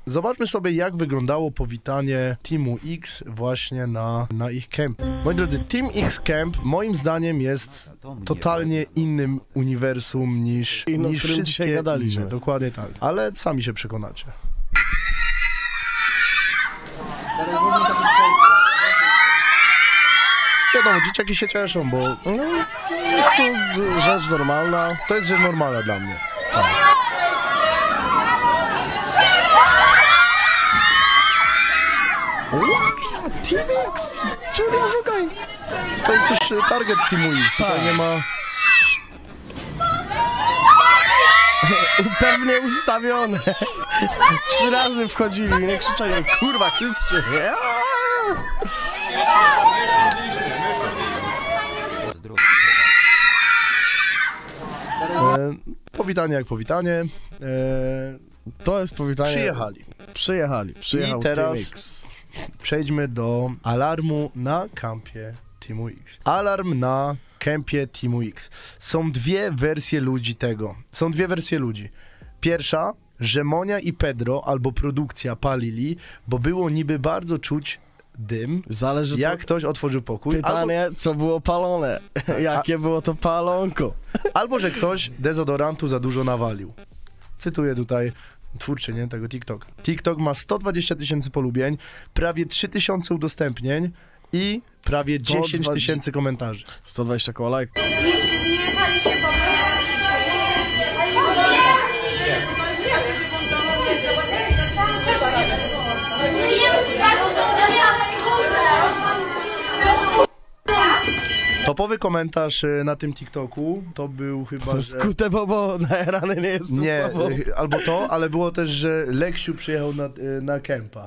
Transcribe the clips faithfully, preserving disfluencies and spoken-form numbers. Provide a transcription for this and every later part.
Zobaczmy sobie, jak wyglądało powitanie Teamu X właśnie na, na ich camp. Moi drodzy, Team X Camp moim zdaniem jest totalnie innym uniwersum niż, I no, niż wszystkie dzisiaj gadaliśmy. inne. Dokładnie tak. Ale sami się przekonacie. Wiadomo, dzieciaki się cieszą, bo No, jest to rzecz normalna. to jest rzecz normalna dla mnie. Tak. Team X! Julia, szukaj! To jest też target Teamu X, tutaj Tak. nie ma... Pewnie ustawione. Trzy razy wchodzili, nie krzyczeli, kurwa, krzyczcie. E, powitanie jak powitanie. E, To jest powitanie. przyjechali. Przyjechali. Przyjechał I teraz- Team X. Przejdźmy do alarmu na kampie Teamu X. Alarm na kampie Teamu X. Są dwie wersje ludzi tego. Są dwie wersje ludzi. Pierwsza, że Monia i Pedro albo produkcja palili, bo było niby bardzo czuć dym, Zależy, jak co... ktoś otworzył pokój. Pytanie, co było palone? Jakie było to palonko? Albo, albo, że ktoś dezodorantu za dużo nawalił. Cytuję tutaj twórczynię tego TikToka. TikTok ma sto dwadzieścia tysięcy polubień, prawie trzy tysiące udostępnień i prawie dziesięć tysięcy komentarzy. sto dwadzieścia koła lajków. Nie jechali się w ogóle. Topowy komentarz y, na tym TikToku to był chyba, że... Skute bobo, najarany nie jest Nie, sobą. y, albo to, ale było też, że Leksiu przyjechał na, y, na kempa.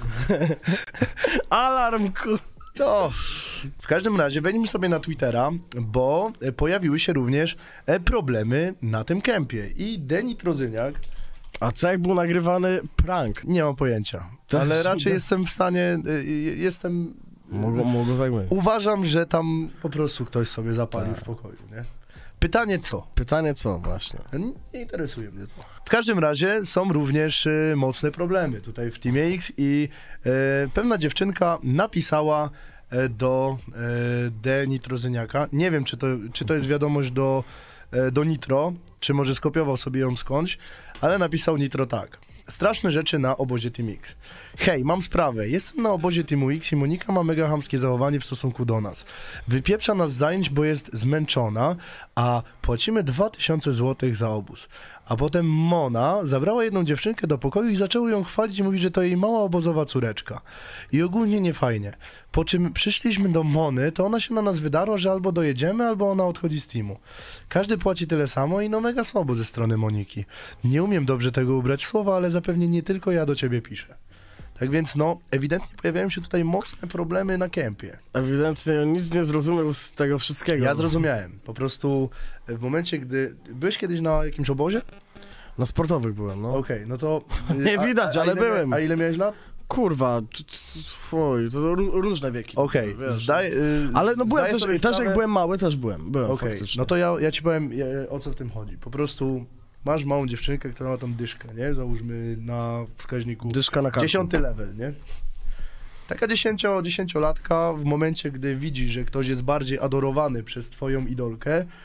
Alarm, ku... No, w każdym razie wejdźmy sobie na Twittera, bo y, pojawiły się również e, problemy na tym kempie. I Deni Trozyniak, A co jak był nagrywany prank? nie mam pojęcia, To ale jest- raczej jestem w stanie, y, y, jestem... Mogło, mogło tak być. Uważam, że tam po prostu ktoś sobie zapalił Tak. w pokoju, nie? Pytanie co? Pytanie co właśnie? Nie, nie interesuje mnie to. W każdym razie są również y, mocne problemy tutaj w Teamie X i y, pewna dziewczynka napisała y, do y, D. Nitrozyniaka. Nie wiem, czy to, czy to jest wiadomość do, y, do Nitro, czy może skopiował sobie ją skądś, ale napisał Nitro tak. Straszne rzeczy na obozie Team X. Hej, mam sprawę. Jestem na obozie Teamu X i Monika ma mega chamskie zachowanie w stosunku do nas. Wypieprza nas z zajęć, bo jest zmęczona, a płacimy dwa tysiące złotych za obóz. A potem Mona zabrała jedną dziewczynkę do pokoju i zaczęło ją chwalić i mówić, że to jej mała obozowa córeczka. I ogólnie nie fajnie. Po czym przyszliśmy do Mony, to ona się na nas wydarła, że albo dojedziemy, albo ona odchodzi z teamu. Każdy płaci tyle samo i no mega słabo ze strony Moniki. Nie umiem dobrze tego ubrać w słowa, ale zapewne nie tylko ja do ciebie piszę. Tak więc no, ewidentnie pojawiają się tutaj mocne problemy na kempie. Ewidentnie nic nie zrozumiał z tego wszystkiego. Ja zrozumiałem. Po prostu w momencie, gdy... Byłeś kiedyś na jakimś obozie? Na sportowych byłem, no. Okej, no to... Nie widać, ale ile byłem. Mia... A ile miałeś lat? Kurwa, t- t- fuj, to ró- różne wieki. Okej, wiesz. zdaj... y, Ale no byłem zdaję też, sobie też sprawę- jak byłem mały, też byłem. Byłem Okej, faktycznie. no to ja, ja ci powiem, e, o co w tym chodzi. Po prostu masz małą dziewczynkę, która ma tam dyszkę, nie? Załóżmy na wskaźniku Dyszka na karku. dziesiąty level, nie? Taka dziesięcio, dziesięciolatka w momencie, gdy widzi, że ktoś jest bardziej adorowany przez twoją idolkę, y,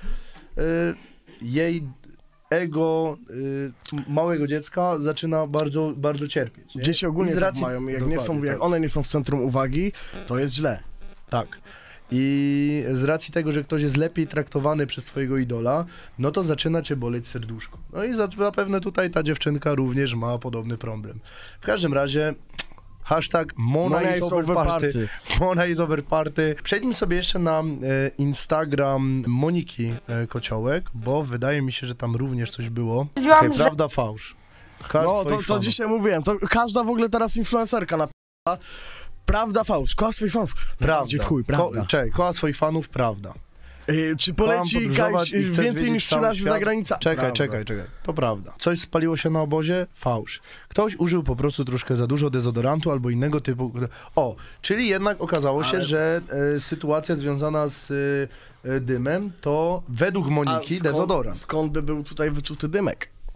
jej ego y, małego dziecka zaczyna bardzo, bardzo cierpieć. Nie? Dzieci ogólnie I z tak racji- mają, jak, nie Dokładnie, są, jak tak. one nie są w centrum uwagi, to jest źle. Tak. I z racji tego, że ktoś jest lepiej traktowany przez twojego idola, no to zaczyna cię boleć serduszko. No i zapewne tutaj ta dziewczynka również ma podobny problem. W każdym razie hashtag Mona, Mona is is over over party. party. Mona is over party. Przejdźmy sobie jeszcze na e, Instagram Moniki e, Kociołek, bo wydaje mi się, że tam również coś było. Okay, że- prawda, fałsz. Każ No to, swoich to fanów. dzisiaj mówiłem, to każda w ogóle teraz influencerka na prawda, fałsz, koła swoich fanów. Najbardziej w chuj, prawda. Ko czekaj, koła swoich fanów, prawda. Yy, czy Kocham poleci podróżować kaj, i chcesz więcej wiedzieć niż trzy cały razy świat? za granicą? Czekaj, Prawda. czekaj, czekaj. To prawda. Coś spaliło się na obozie? Fałsz. Ktoś użył po prostu troszkę za dużo dezodorantu albo innego typu... O, czyli jednak okazało się, Ale- że e, sytuacja związana z e, dymem to według A Moniki skąd, dezodorant. skąd by był tutaj wyczuty dymek?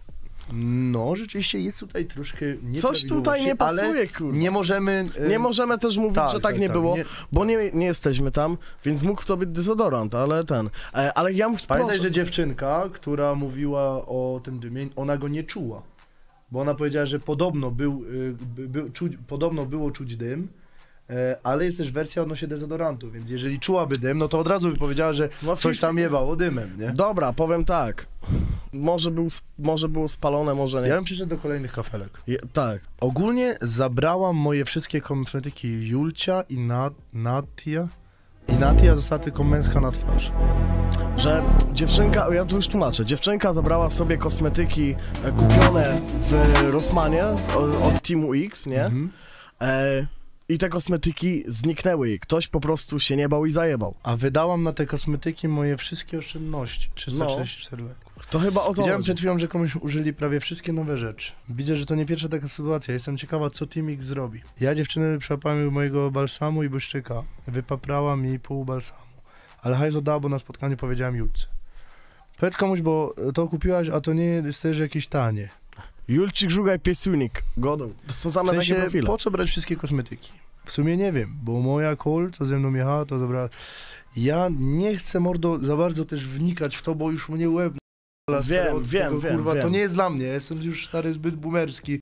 No, rzeczywiście jest tutaj troszkę Coś tutaj nie pasuje, kurwa. Nie możemy... Yy... Nie możemy też mówić, tak, że tak, tak nie tak, było, nie... bo nie, nie jesteśmy tam, więc mógł to być dezodorant, ale ten... E, ale ja muszę... Pamiętaj, że dziewczynka, która mówiła o tym dymie, ona go nie czuła. Bo ona powiedziała, że podobno, był, yy, by, by, czuć, podobno było czuć dym, ale jest też wersja odnośnie dezodorantu, więc jeżeli czułaby dym, no to od razu by powiedziała, że no, coś tam jebało dymem, nie? Dobra, powiem tak, może, był, może było spalone, może nie. Ja bym przyszedł do kolejnych kafelek. Je, tak. Ogólnie zabrałam moje wszystkie kosmetyki Julcia i Na, Natia. I Natia została tylko męska na twarz. Że dziewczynka, ja tu już tłumaczę, dziewczynka zabrała sobie kosmetyki kupione w Rossmanie od Teamu X, nie? Mhm. E, I te kosmetyki zniknęły i ktoś po prostu się nie bał i zajebał. A wydałam na te kosmetyki moje wszystkie oszczędności. trzysta trzydzieści cztery no. leków. To chyba o to Widziałem przed chwilą, że komuś użyli prawie wszystkie nowe rzeczy. Widzę, że to nie pierwsza taka sytuacja. Jestem ciekawa, co Team X zrobi. Ja dziewczyny przyłapałem mojego balsamu i błyszczyka. Wypaprała mi pół balsamu. Ale hajs oddała, bo na spotkaniu powiedziałem Julce. Powiedz komuś, bo to kupiłaś, a to nie jest też jakieś tanie. Julcik, Żugaj, Piesunik. Godą. To są same w sensie, takie profile. Po co brać wszystkie kosmetyki? W sumie nie wiem, bo moja kol, co ze mną jechała, to zabrała... Ja nie chcę, mordo, za bardzo też wnikać w to, bo już mnie łeb... Wiem, wiem, tego, wiem, kurwa, wiem. To nie jest dla mnie, jestem już stary, zbyt boomerski,